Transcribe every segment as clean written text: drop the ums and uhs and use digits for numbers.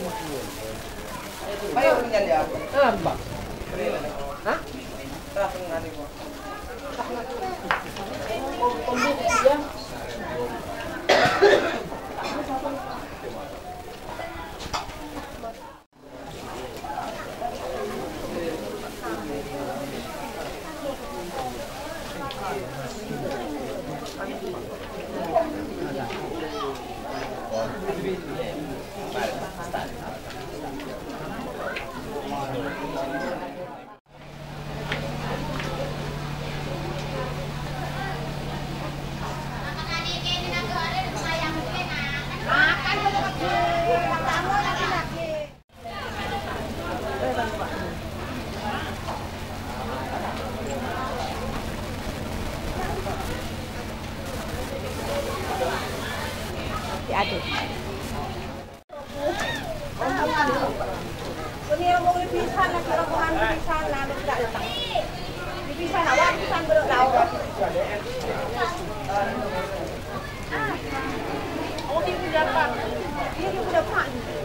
Bayo rin yan yan. Alam ba? Ha? Trafing nga rin mo. Pambukit siya. Aduh. Ini yang mau dipisah nak kalau bukan dipisah nak tidak datang. Dipisah nak awak dipisah berdoa. Oh dia punya apa? Dia punya apa?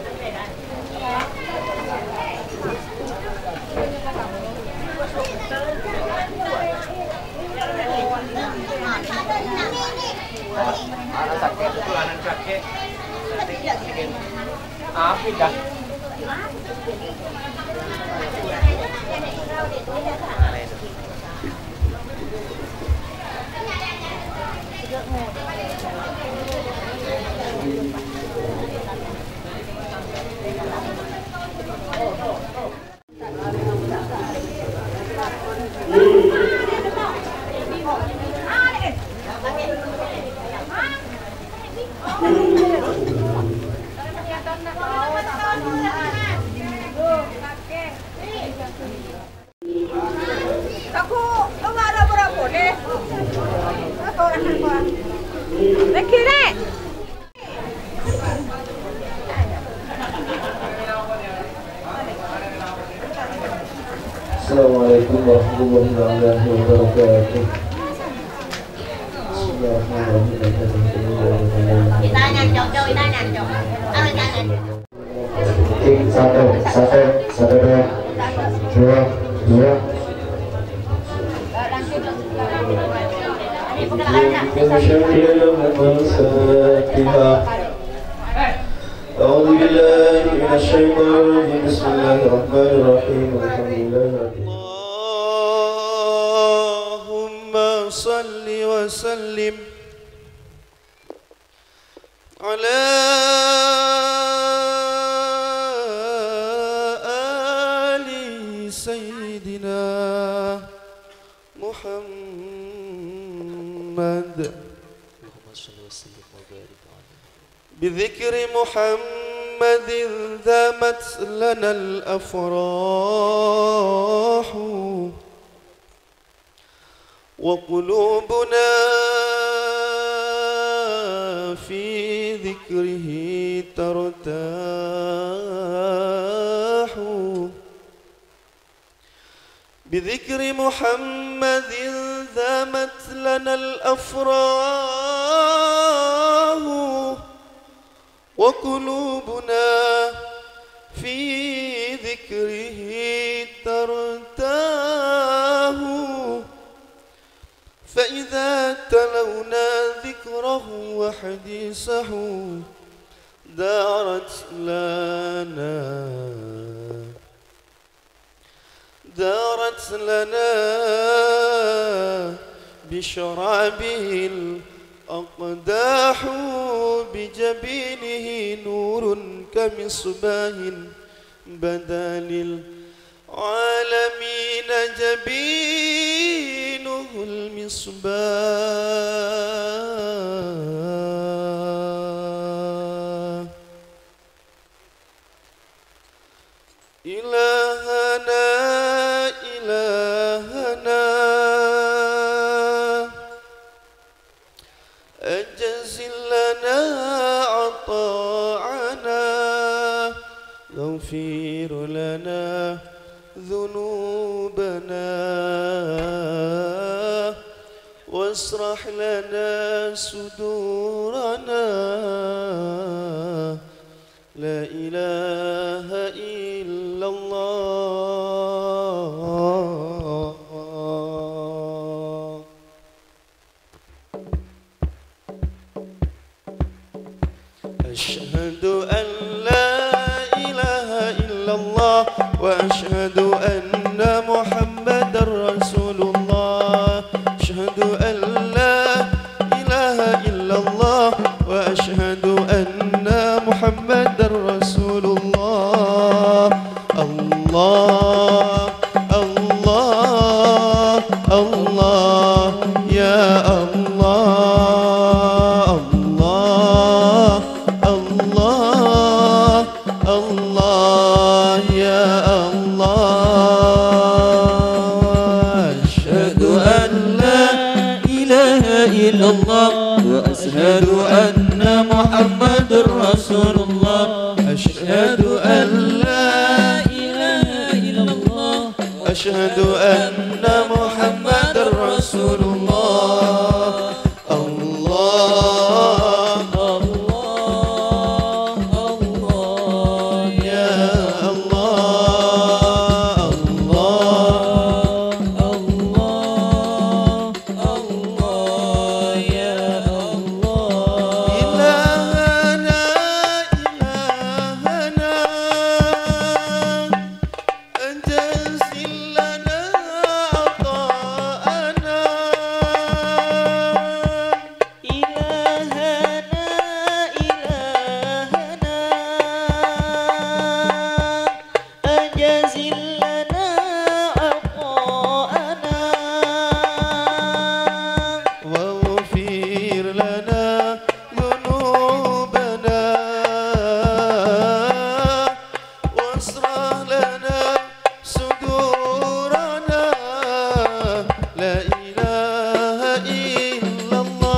Anak sakit itu anak sakit. Bikin api dah. Aku ada berapa deh? Aku orang apa? Lagi deh. Assalamualaikum warahmatullahi wabarakatuh. Bismillahirrahmanirrahim. Ditanya, Cok. Satu, dua. أعوذ بالله من الشيطان الرجيم بسم الله الرحمن الرحيم الحمد لله اللهم صل وسلم على آل سيدنا محمد بذكر محمد ذامت لنا الأفراح وقلوبنا في ذكره ترتاح بذكر محمد ذامت لنا الأفراح وقلوبنا في ذكره ترتاه فإذا تلونا ذكره وحديثه دارت لنا بشرابه الأقداح بجبينه نور كمصباح بدا للعالمين جبينه المصباح إلهنا أجزل لنا عطاءنا واغفر لنا ذنوبنا واشرح لنا صدورنا لا إله إلا الله أشهد أن لا إله إلا الله وأشهد أن محمدا رسول الله أشهد أن لا إله إلا الله وأشهد أن محمدا رسول الله الله الله الله يا الله الله الله الله يا الله أشهد أن لا إله إلا الله وأشهد أن محمد رسول الله أشهد أن لا إله إلا الله أشهد أن محمد رسول الله الله الله الله يا الله الله الله الله يا الله إلهنا إلهنا أنت أنزل لنا عطاءنا إلهنا إلهنا أجزل لنا عطاءنا واغفر لنا ذنوبنا واشرح لنا صدورنا لا إله إلا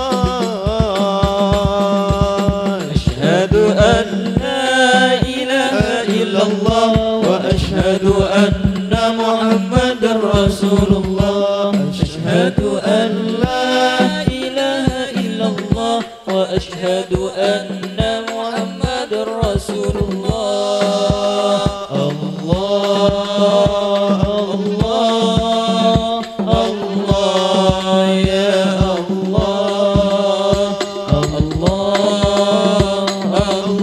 الله أشهد أن لا إله إلا الله وأشهد أن محمد رسول الله أشهد أن لا إله إلا الله وأشهد أن محمد رسول الله الله الله الله يا الله الله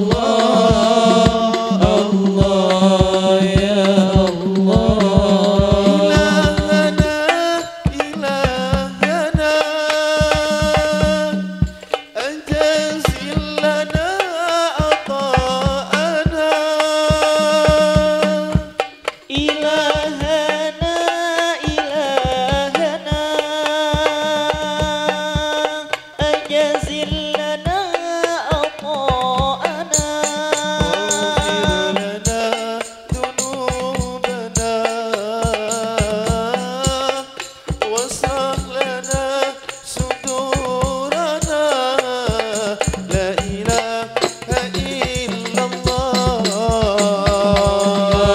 الله الله يا الله إلهنا إلهنا أنت أنزل لنا عطاءنا إلهنا إلهنا أجزل لنا عطاءنا واغفر لنا ذنوبنا واشرح لنا صدورنا لا إله إلا الله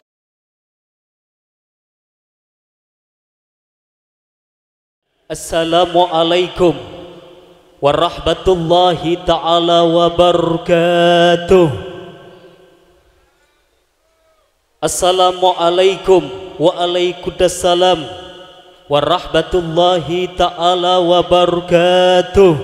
Assalamualaikum warahmatullahi ta'ala wabarakatuh. Assalamualaikum waalaikumsalam warahmatullahi ta'ala wabarakatuh.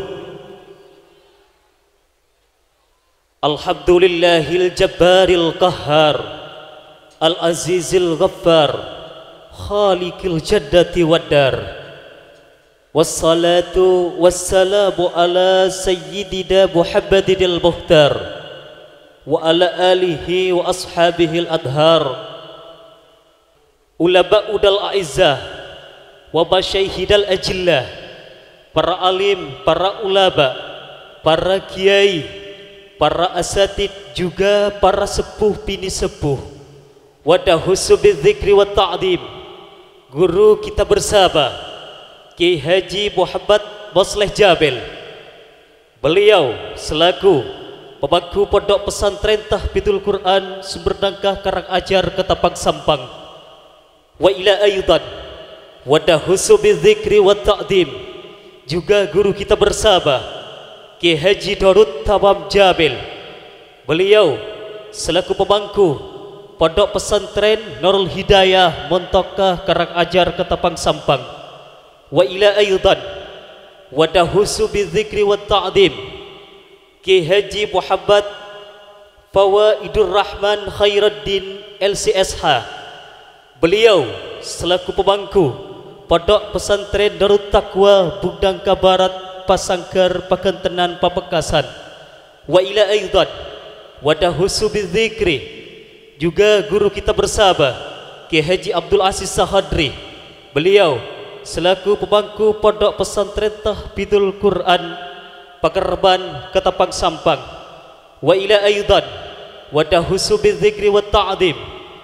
Alhamdulillahil jabbaril qahhar al-azizil ghaffar khaliqil jaddati waddar. Wassalatu wassalamu ala sayyidina Muhammadil Muhtar wa ala alihi wa ashabihil adhar ulaba'udal a'izzah wa masyaihidal ajillah, para alim, para ulama, para kiai, para asatid, juga para sepuh bini sepuh, wadahusu bidzikri wa ta'dim, guru kita bersama Kiai Haji Muhammad Mosleh Jamil. Beliau selaku pemangku Pondok Pesantren Tahfidzul Quran Sumber Nangkah Karangajar Ketapang Sampang. Wa ila aydan wadahusu bidzikri wa ta'dim, juga guru kita bersama Kiai Haji Darut Tamam Jamil. Beliau selaku pemangku Pondok Pesantren Nurul Hidayah Montokah Karang Ajar Ketapang Sampang. Wa ila aydan wadahusu bidzikri wa ta'dim Ki Haji Muhammad Fawaidur Rahman Khairuddin LCSH. Beliau selaku pemangku Pondok Pesantren Darut Taqwa Bugdangka Barat Pasangkar Pakentenan Pamekasan. Wa ila aidan wadahusu bidzikri, juga guru kita bersama Ki Haji Abdul Aziz Sahadri. Beliau selaku pemangku Pondok Pesantren Tahfidul Quran Pakerban Ketapang Sampang. Wa ila aidan wadahusu bidzikri wa ta'dim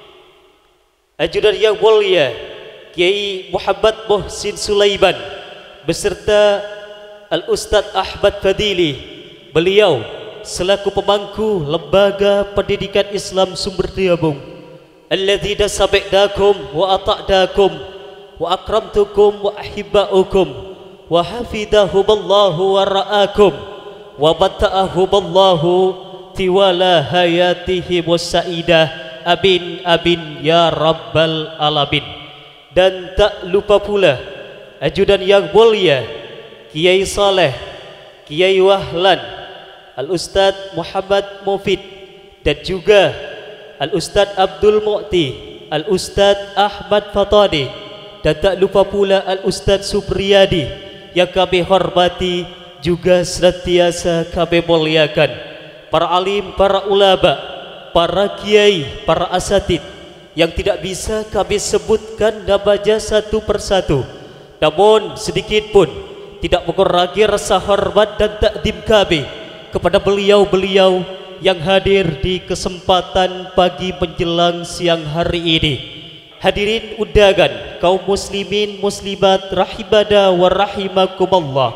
ajudan yang mulia Kiai Muhammad Muhsin Sulaiman beserta Al-Ustadz Ahmad Fadili. Beliau selaku pemangku Lembaga Pendidikan Islam Sumber Diabung. Alladzina sabiqdakum wa ata'dakum wa akramtukum wa ahibba'ukum wa hafidahumallahu wa ra'akum wa bata'ahumallahu tiwala hayatihim wasa'idah. Amin amin ya rabbal alamin. Dan tak lupa pula ajudan yang mulia Kiai Saleh, Kiai Wahlan, Al-Ustadz Muhammad Mufid, dan juga Al-Ustadz Abdul Mu'ti, Al-Ustadz Ahmad Fatani, dan tak lupa pula Al-Ustadz Supriyadi yang kami hormati juga senantiasa kami muliakan. Para alim, para ulama, para kiai, para asatid yang tidak bisa kami sebutkan namanya satu persatu, namun sedikit pun tidak mengurangi rasa hormat dan takdim kami kepada beliau-beliau yang hadir di kesempatan pagi menjelang siang hari ini. Hadirin undangan kaum muslimin muslimat rahimana wa rahimakumullah.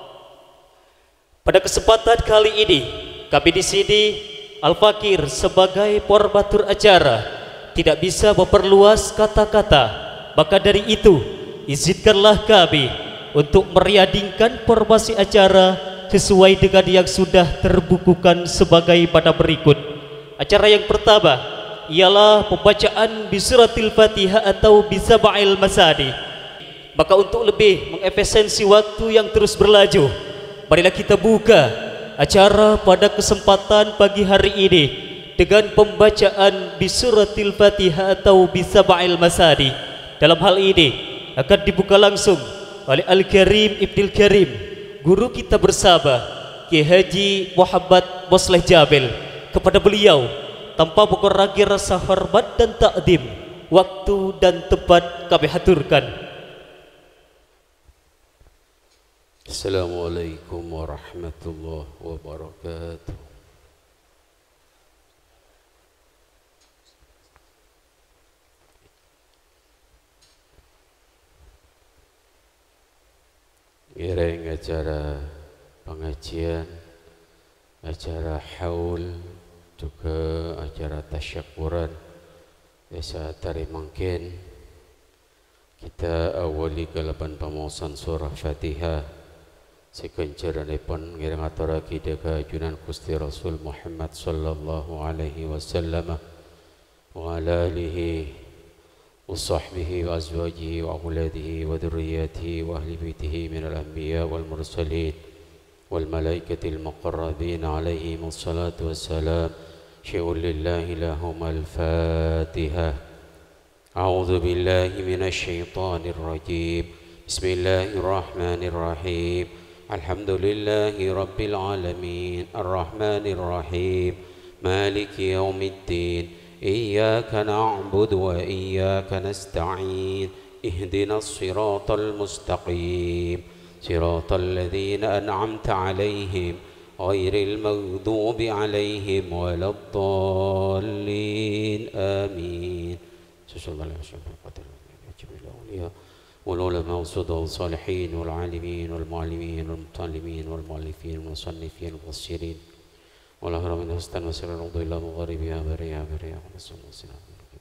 Pada kesempatan kali ini kami di sini Al-Fakir sebagai formatur acara tidak bisa memperluas kata-kata, maka dari itu izinkanlah kami untuk meriadingkan formasi acara sesuai dengan yang sudah terbukukan sebagai pada berikut. Acara yang pertama ialah pembacaan bisuratil Fatihah atau bisaba'il masani. Maka untuk lebih mengefisiensi waktu yang terus berlaju, marilah kita buka acara pada kesempatan pagi hari ini dengan pembacaan bisuratil Fatihah atau bisaba'il masani. Dalam hal ini akan dibuka langsung oleh Al-Karim Ibnul Karim, guru kita bersama Ki Haji Muhammad Mosleh Jamil. Kepada beliau tanpa mengurangi rasa hormat dan takdim, waktu dan tempat kami haturkan. Assalamualaikum warahmatullahi wabarakatuh. Ireng acara pengajian, acara haul, juga acara tasyakuran. Biasa tari mungkin kita awali kalapan pemausan surah Fatihah. Sekencaranipun ngiring aturake deka ajunan Gusti Rasul Muhammad sallallahu alaihi wasallam wa ala alihi wa sahbihi wa azwajihi wa auladihi wa dhurriyyatihi wa ahli baitihi minal anbiya wal mursalin wal malaikatil muqarrabin alaihim wassalatu wassalam. Syai'un lillahi lahumul Fatihah. A'udzu billahi minasy syaithanir rajim. Bismillahirrahmanirrahim. Alhamdulillahi rabbil alamin. Arrahmanir rahim. Maliki yaumiddin. Iyyaka na'budu wa iyyaka nasta'in. Ihdinas siratal mustaqim. Siratal ladzina an'amta 'alaihim ghairil maghdubi 'alaihim waladdallin. Amin. Sallallahu alaihi wasallam. والعلماء والصدق والصالحين والعالمين والمعلمين والمتعلمين والمؤلفين والمصنفين والمفسرين والأهرام من حسن وسر الأرض إلى مغاربها بريها ونسأل الله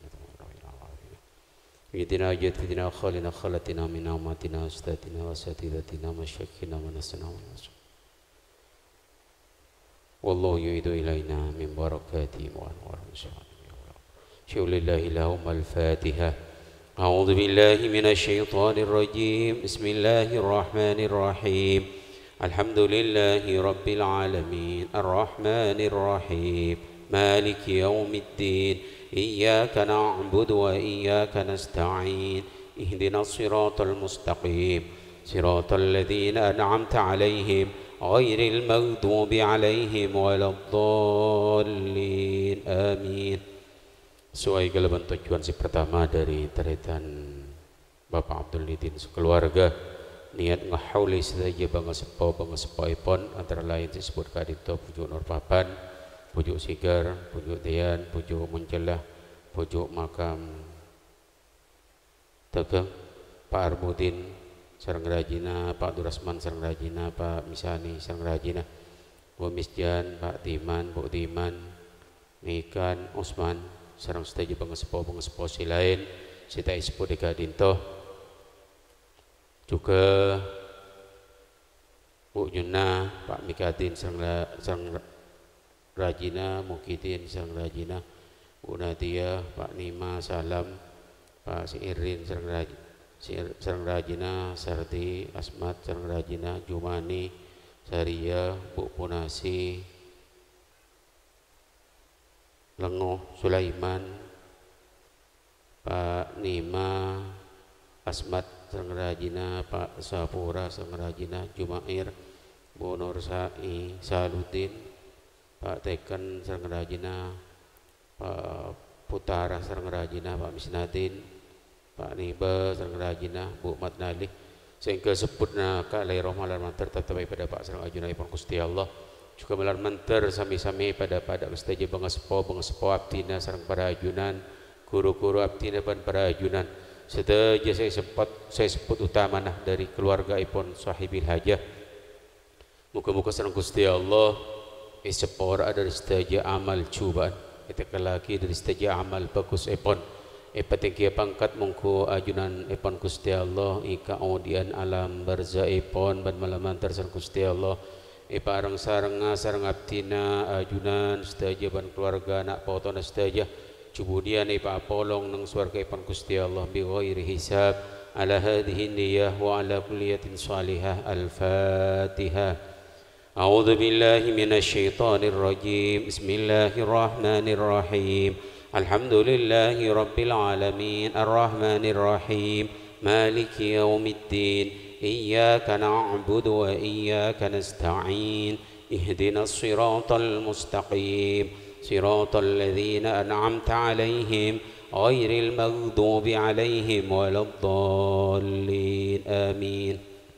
يدنا جدنا خالنا خالتنا من أمتنا أستاذنا وأساتذتنا مشايخنا ونسنا ونسنا والله يعيد إلينا من بركاته وأنوار شو لله لهم الفاتحة. أعوذ بالله من الشيطان الرجيم. بسم الله الرحمن الرحيم. الحمد لله رب العالمين الرحمن الرحيم مالك يوم الدين إياك نعبد وإياك نستعين اهدنا الصراط المستقيم صراط الذين أنعمت عليهم غير المغضوب عليهم ولا الضالين آمين. Sesuai galaban tujuan si pertama dari taritan Bapak Abdul Nidin sekeluarga, niat ngahauli saja bangga sepo ipon antara lain disebut kadito pujuk Nurpapan, pujuk Sigar, pujuk Dayan, pujuk Muncelah, pujuk makam Tegeng, Pak Arbudin sareng rajina, Pak Durasman sareng rajina, Pak Misani sareng rajina, Bu Misjan, Pak Timan, Bu Timan, Nikan, Usman sareng sedaya pengespo si lain sita ispo deka dinto juga Bu Yuna, Pak Mikatin sareng rajina, Mukidin sareng rajina, Bu Nadia, Pak Nima, Salam, Pak Siirin sareng rajina, Sarti, Asmat sareng rajina, Jumani, Saria, Bu Punasi, Lengoh, Sulaiman, Pak Nima, Asmat sareng rajina, Pak Sapura sareng rajina, Jumair, Bu Nur Sai, Saludin, Pak Teken sareng rajina, Pak Putara sareng rajina, Pak Misnatin, Pak Niba sareng rajina, Bu Matnali sehingga sebutna ka lai roh malar mantar tetapi pada Pak sareng ajuna ipun Gusti Allah juga malar mantar sami-sami pada ustaja bangespo abdina sareng para ajunan, guru-guru abdina dan para ajunan sedaya saya sebut utama nah dari keluarga ipun sahibil hajah. Muka-muka sareng Gusti Allah sepora dari sedaya amal cubaan kita lagi dari sedaya amal bagus ipun petinggi pangkat mungku ajunan ipun Gusti Allah ika audian alam barza ipun ban malamantar sareng Gusti Allah parang sareng abdina ajunan sedaya ban keluarga anak potona sedaya cubudian apolong nang swarga ipun Gusti Allah bi ghairi hisab ala hadhihi niyyah wa ala kulliyatin salihah. Al-Fatihah. A'udzu billahi minasy syaithanir rajim. Bismillahir rahmanir rahim. Alhamdulillahi rabbil alamin arrahmanir rahim maliki yaumiddin iyyaka na'budu wa iyyaka nasta'in ihdinas siratal mustaqim siratal ladzina an'amta 'alaihim ghairil maghdubi 'alaihim waladdallin amin.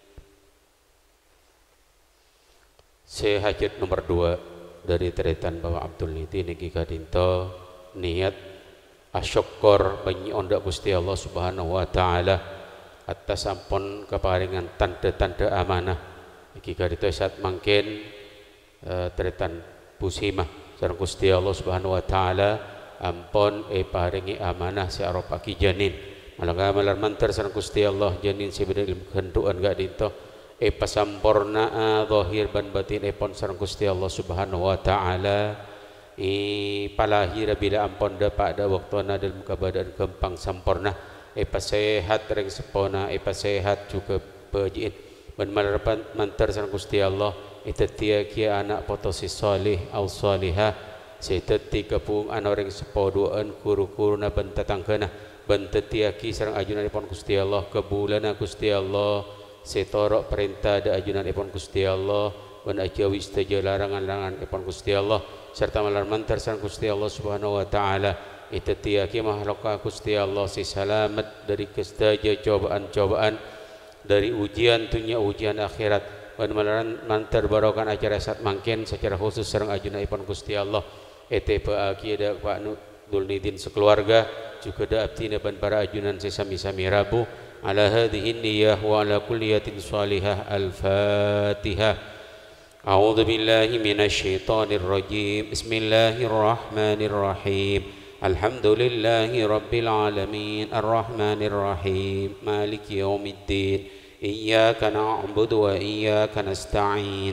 Hajat nomor 2 dari taritan Bapak Abdul Nidin niki kadinto niat asyukur banyi ondak Gusti Allah Subhanahu wa taala atas ampun keparingan tanda-tanda amanah iki kadito saat mangkin taritan Pusimah sareng Gusti Allah Subhanahu wa taala ampun paringi amanah si aropa ki janin malangga malar mantar sareng Gusti Allah janin sibeda ilmu kenduan gak dinto pasampurna zahir ban batin ipun sareng Gusti Allah Subhanahu wa taala palahir bila ampun dapat ada waktuna dalam keadaan gempang sampurna sehat ring sepona sehat juga pejiin ban malar mantar sareng Gusti Allah itetia kia anak potosi salih au salihah seteti kepung ana ring sepodoan kuru-kuruna ban tatanggana ban tetia ki sareng ajunanipun Gusti Allah kebulana Gusti Allah setorok perintah da ajunan ipun Gusti Allah wan ajawi setuju larangan-larangan ipun Gusti Allah serta malar mantar sareng Gusti Allah Subhanahu wa taala itetia ki makhluk Gusti Allah si selamat dari kesedaja cobaan-cobaan dari ujian dunia ujian akhirat wan malar mantar barokan acara saat mangkin secara khusus sareng ajunan ipun Gusti Allah ETPA ki da Pak Abdul Nidin sekeluarga juga da abdina ban para ajunan sesami-sami Rabu ala hadhihi niyyah wa ala kulliyatin salihah. Al-Fatihah. A'udzu billahi minasy syaithanir rajim. Bismillahir rahmanir rahim. Alhamdulillahi rabbil alamin arrahmanir rahim maliki yaumiddin iyyaka na'budu wa iyyaka nasta'in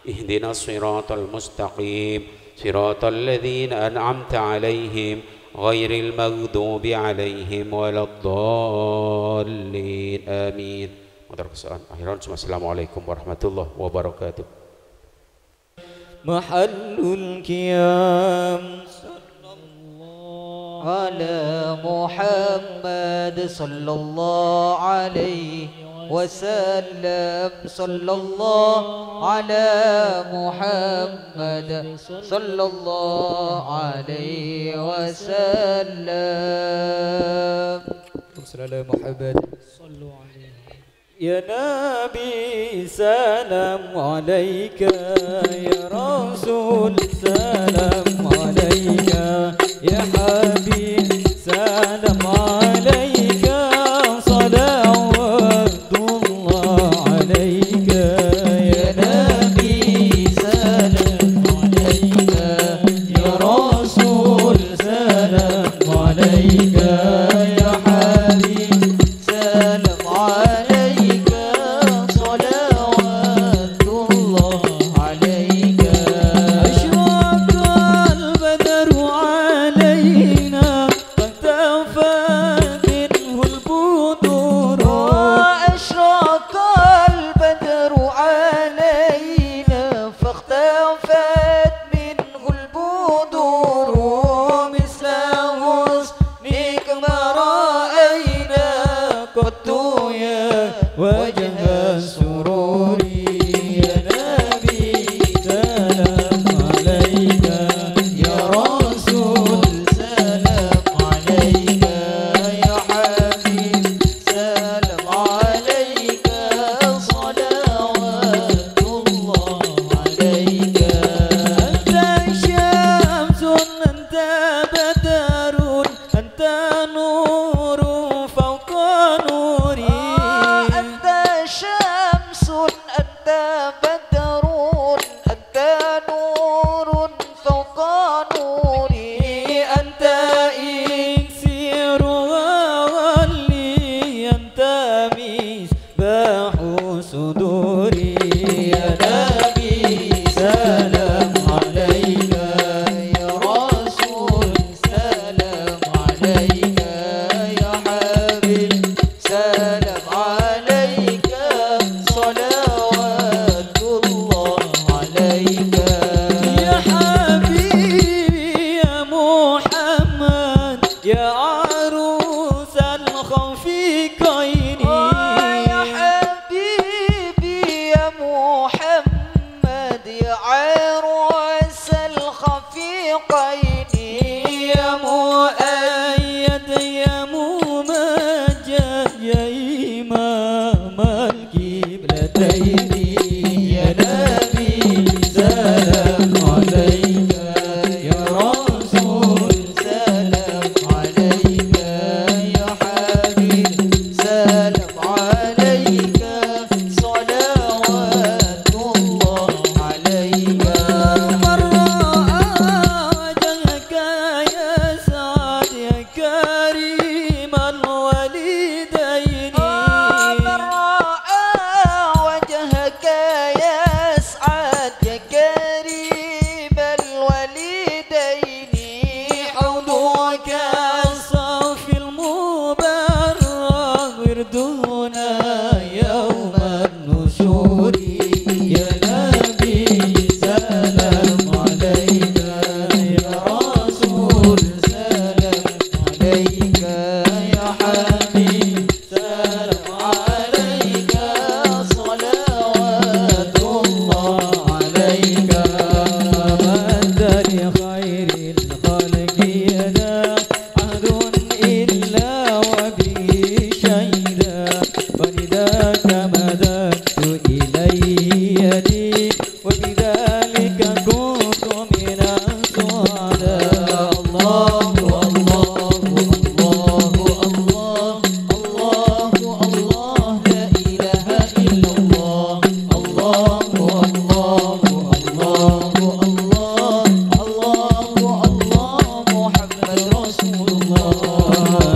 اهدنا الصراط المستقيم صراط الذين أنعمت عليهم غير المغضوب عليهم ولا الضالين آمين. السلام عليكم ورحمة الله وبركاته. محل القيام على محمد صلى الله عليه وسلم صلى الله على محمد صلى الله عليه وسلم صلى على محمد صلوا عليه. يا نبي سلام عليك يا رسول سلام عليك يا حبيب سلام عليك صلوات الله عليك يا نبي سلام عليك يا رسول سلام عليك يا حبيب سلام عليك صلوات الله عليك. أشرق البدر علينا فاختفت منه البدور أشرق البدر علينا فاختفت منه البدور مثل حسنك ما رأينا قط يا وجه السرور يا نبي سلام عليك يا رسول سلام عليك يا حبيب سلام عليك صلوات الله عليك. أنت شمس أنت بدر أنت نور فوق نوري أنت شمس أنت بدر أنت نور فوق نوري أنت إكسير غلي أنت مصباح صدوري يا نبي سلام عليك يا رسول سلام عليك يا حبيب سلام عليك صلوات الله عليك. يا حبيبي يا محمد يا عروس الخفيقين يا حبيبي يا محمد يا عروس الخفيقين يا مؤيد يا ممجد يا إمام القبلتين يا نبي سلام عليك يا رسول سلام عليك يا حبيب سلام عليك صلوات الله عليك. من رأى وجهك يسعد يا كريم الوالدين من رأى وجهك يسعد يا كريم الوالدين حوضك الصافي المبرد وردنا يوم النشور يا نبي سلام عليك يا رسول سلام عليك يا حبيب سلام عليك صلوات الله عليك. مد لخير الخلق يدا عهد إلا وبه شهدا فلذاك مددت إليه يدي وبذلك كنت من السعداء. الله الله الله الله الله الله لا إله إلا الله الله الله الله الله الله الله محمد رسول الله.